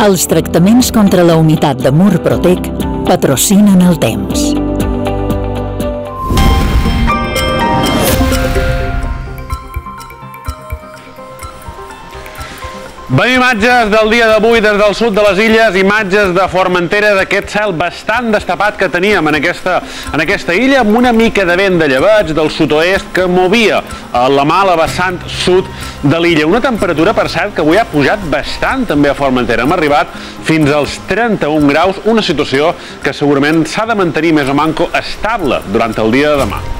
Els tractaments contra la humitat de Murprotec patrocinen el temps. Veiem imatges del dia d'avui des del sud de les illes, imatges de Formentera, d'aquest cel bastant destapat que teníem en aquesta illa, amb una mica de vent de llebeig del sud-oest que movia la mala vessant sud de l'illa. Una temperatura, per cert, que avui ha pujat bastant també a Formentera. Hem arribat fins als 31 graus, una situació que segurament s'ha de mantenir més o manco estable durant el dia de demà.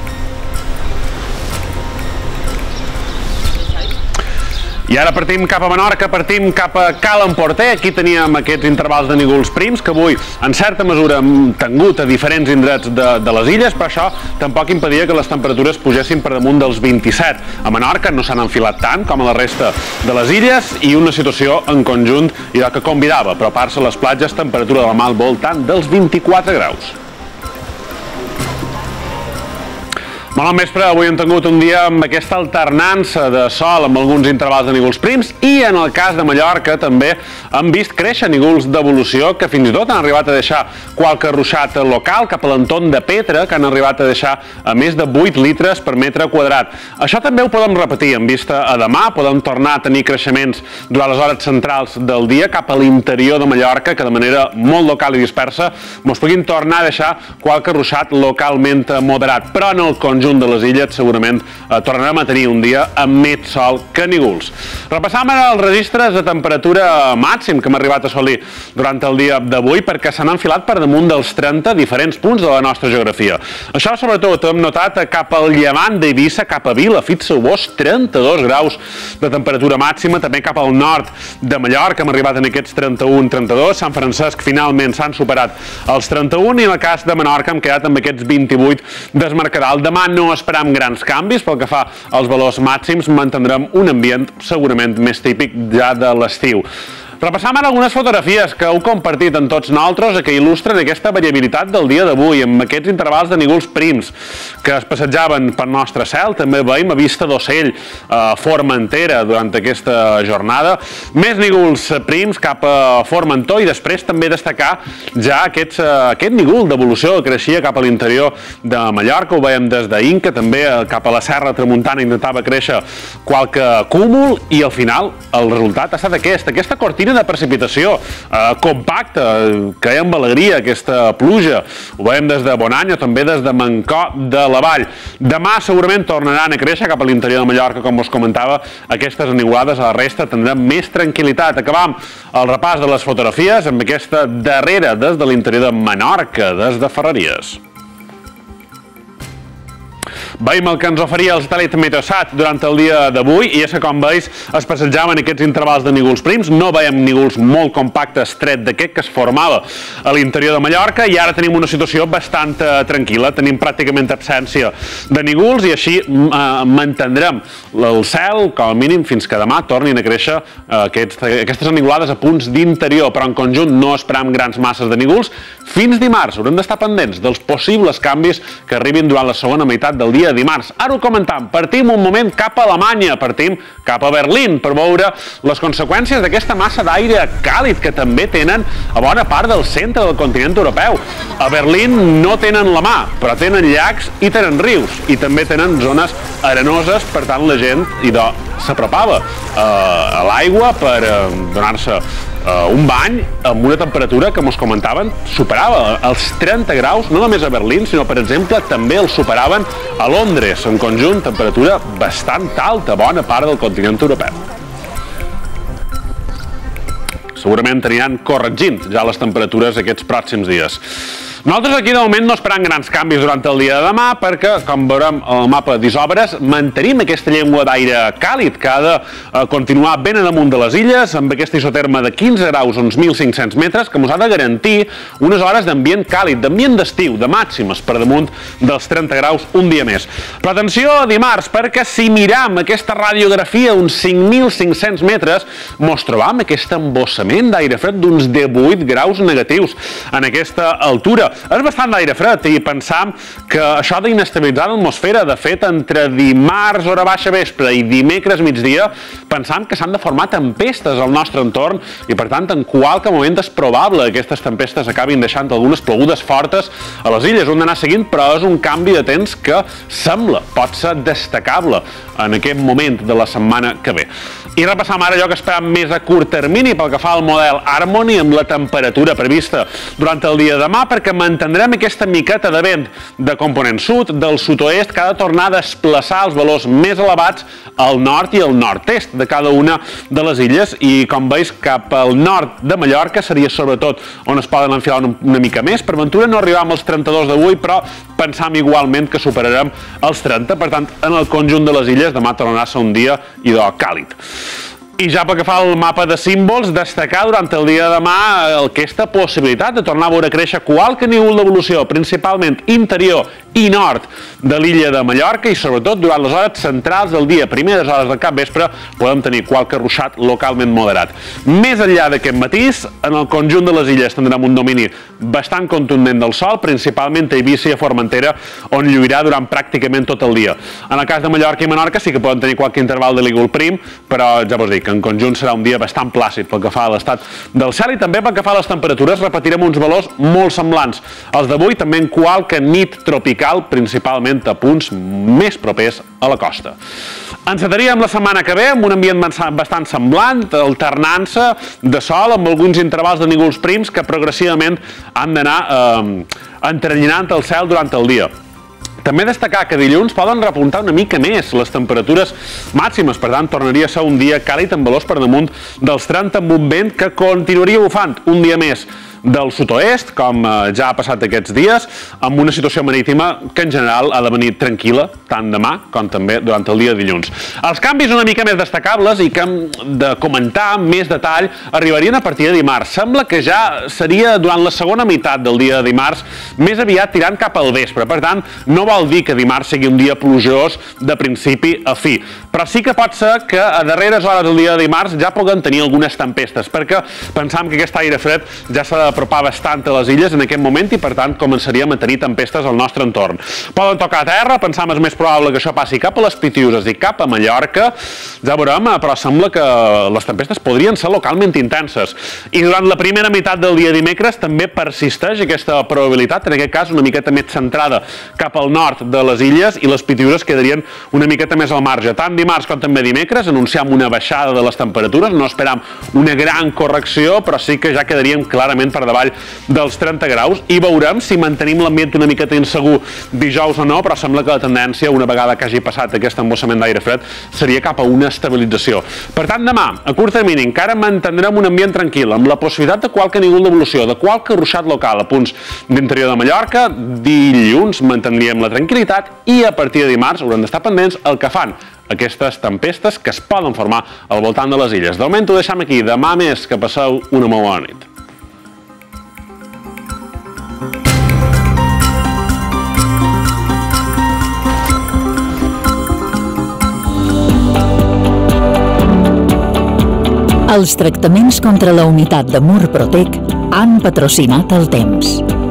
I ara partim cap a Menorca, partim cap a Cala Emporter. Aquí teníem aquests intervals de nígols prims que avui, en certa mesura, hem tingut a diferents indrets de les illes, però això tampoc impedia que les temperatures pugessin per damunt dels 27. A Menorca no s'han enfilat tant com a la resta de les illes i una situació en conjunt que convidava, però a part a les platges, temperatura de la mà al voltant dels 24 graus. Molt bon vespre, avui hem tingut un dia amb aquesta alternança de sol amb alguns intervals de nígols prims i en el cas de Mallorca també hem vist créixer nígols d'evolució que fins i tot han arribat a deixar qualque ruixat local cap a l'entorn de Petra, que han arribat a deixar a més de 8 litres per metre quadrat. Això també ho podem repetir en vista a demà, podem tornar a tenir creixements durant les hores centrals del dia cap a l'interior de Mallorca, que de manera molt local i dispersa ens puguin tornar a deixar qualque ruixat localment moderat, però en el conjunt de les illes segurament tornarem a tenir un dia amb més sol que nígols. Repassam ara els registres de temperatura màxim que hem arribat a assolir durant el dia d'avui perquè s'han enfilat per damunt dels 30 diferents punts de la nostra geografia. Això sobretot hem notat cap al llevant d'Eivissa, cap a Vila, Fitxabós, 32 graus de temperatura màxima, també cap al nord de Mallorca hem arribat en aquests 31-32, Sant Francesc finalment s'han superat els 31 i en el cas de Menorca hem quedat amb aquests 28 d'Esmercadal. Demà no esperam grans canvis pel que fa als valors màxims, mantindrem un ambient segurament més típic ja de l'estiu. Repassam ara algunes fotografies que heu compartit amb tots nosaltres que il·lustren aquesta variabilitat del dia d'avui amb aquests intervals de nígols prims que es passejaven pel nostre cel. També veiem a vista d'ocell a Formentera durant aquesta jornada. Més nígols prims cap a Formentor i després també destacar ja aquest nígol d'evolució que creixia cap a l'interior de Mallorca. Ho veiem des d'Inca, també cap a la Serra Tramuntana intentava créixer qualque cúmul i al final el resultat ha estat aquesta cortina de precipitació compacta, que amb alegria aquesta pluja. Ho veiem des de Bonany o també des de Mancor de la Vall. Demà segurament tornaran a créixer cap a l'interior de Mallorca, com us comentava, aquestes aniuades. A la resta tindrem més tranquil·litat. Acabam el repàs de les fotografies amb aquesta darrera des de l'interior de Menorca, des de Ferreries. Veiem el que ens oferia el satèl·lit Meteosat durant el dia d'avui i és que, com veus, es passejaven aquests intervals de nígols prims. No veiem nígols molt compactes, estret d'aquest que es formava a l'interior de Mallorca i ara tenim una situació bastant tranquil·la. Tenim pràcticament absència de nígols i així mantindrem el cel, com a mínim, fins que demà tornin a créixer aquestes anivolades a punts d'interior, però en conjunt no esperam grans masses de nígols. Fins dimarts haurem d'estar pendents dels possibles canvis que arribin durant la segona meitat del dia dimarts. Ara ho comentam, partim un moment cap a Alemanya, partim cap a Berlín per veure les conseqüències d'aquesta massa d'aire càlid que també tenen a bona part del centre del continent europeu. A Berlín no tenen la mà, però tenen llacs i tenen rius i també tenen zones arenoses, per tant la gent s'apropava a l'aigua per donar-se un bany amb una temperatura que ens comentaven superava els 30 graus, no només a Berlín, sinó, per exemple, també els superaven a Londres. En conjunt, temperatura bastant alta, bona part del continent europeu. Segurament aniran corregint ja les temperatures aquests pròxims dies. Nosaltres aquí de moment no esperam grans canvis durant el dia de demà perquè, com veurem al mapa d'Isòbres, mantenim aquesta llengua d'aire càlid que ha de continuar ben a damunt de les illes amb aquesta isoterma de 15 graus a uns 1.500 metres que ens ha de garantir unes hores d'ambient càlid, d'ambient d'estiu, de màximes per damunt dels 30 graus un dia més. Però atenció a dimarts perquè si miram aquesta radiografia uns 5.500 metres ens trobam aquest embossament d'aire fred d'uns 18 graus negatius en aquesta altura. és bastant d'aire fred i pensam que això d'inestabilitzar l'atmosfera, de fet, entre dimarts, hora baixa vespre i dimecres migdia, pensam que s'han de formar tempestes al nostre entorn i, per tant, en qualque moment és probable que aquestes tempestes acabin deixant algunes plogudes fortes a les illes. Ho hem d'anar seguint, però és un canvi de temps que sembla, pot ser destacable en aquest moment de la setmana que ve. I repassam ara allò que esperam més a curt termini pel que fa al model Harmony amb la temperatura prevista durant el dia de demà, perquè mantindrem aquesta miqueta de vent de component sud, del sud-oest, que ha de tornar a desplaçar els valors més elevats al nord i al nord-est de cada una de les illes, i com veus cap al nord de Mallorca seria sobretot on es poden enfilar una mica més. Per ventura no arribam als 32 d'avui, però pensam igualment que superarem els 30, per tant, en el conjunt de les illes demà tornarà a ser un dia idò càlid. I ja pel que fa al mapa de símbols, destacar durant el dia de demà aquesta possibilitat de tornar a veure créixer qualque nivell d'evolució, principalment interior i nord de l'illa de Mallorca, i sobretot durant les hores centrals del dia, primeres hores del capvespre, podem tenir qualque ruixat localment moderat. Més enllà d'aquest matís, en el conjunt de les illes tindrem un domini bastant contundent del sol, principalment a Eivissa i a Formentera, on lluirà durant pràcticament tot el dia. En el cas de Mallorca i Menorca sí que poden tenir qualque interval de lígul prim, però ja vos dic, en conjunt serà un dia bastant plàcid pel que fa a l'estat del cel, i també pel que fa a les temperatures repetirem uns valors molt semblants als d'avui, també en qualque nit tropical, principalment a punts més propers a la costa. Encetaríem la setmana que ve amb un ambient bastant semblant, alternant-se de sol amb alguns intervals de núvols prims que progressivament han d'anar entrellinant el cel durant el dia. També destacar que dilluns poden repuntar una mica més les temperatures màximes, per tant, tornaria a ser un dia càlid amb valors per damunt dels 30, amb un vent que continuaria bufant un dia més del sud-oest, com ja ha passat aquests dies, amb una situació marítima que en general ha de venir tranquil·la, tant demà com també durant el dia de dilluns. Els canvis una mica més destacables i que hem de comentar amb més detall arribarien a partir de dimarts. Sembla que ja seria durant la segona meitat del dia de dimarts, més aviat tirant cap al vespre. Per tant, no vol dir que dimarts sigui un dia plujós de principi a fi, però sí que pot ser que a darreres hores del dia de dimarts ja puguen tenir algunes tempestes, perquè pensam que aquest aire fred ja s'ha d'apropar bastant a les illes en aquest moment i, per tant, començaríem a tenir tempestes al nostre entorn. Poden tocar a terra, pensam és més probable que això passi cap a les Pitiüses i cap a Mallorca, ja veurem, però sembla que les tempestes podrien ser localment intenses. I durant la primera meitat del dia dimecres també persisteix aquesta probabilitat, en aquest cas una miqueta més centrada cap al nord de les illes, i les Pitiüses quedarien una miqueta més al marge. Tant dimarts com també dimecres anunciam una baixada de les temperatures, no esperam una gran correcció, però sí que ja quedaríem clarament per davall dels 30 graus, i veurem si mantenim l'ambient una miqueta insegur dijous o no, però sembla que la tendència, una vegada que hagi passat aquest embossament d'aire fred, seria cap a una estabilització. Per tant, demà, a curt termini, encara mantindrem un ambient tranquil, amb la possibilitat de qualque nivell d'evolució, de qualque ruixat local a punts d'interior de Mallorca. Dilluns mantindríem la tranquil·litat i a partir de dimarts haurem d'estar pendents el que fan aquestes tempestes que es poden formar al voltant de les illes. De moment ho deixem aquí. Demà més, que passeu una molt bona nit. Els tractaments contra la humitat de Murprotec han patrocinat el temps.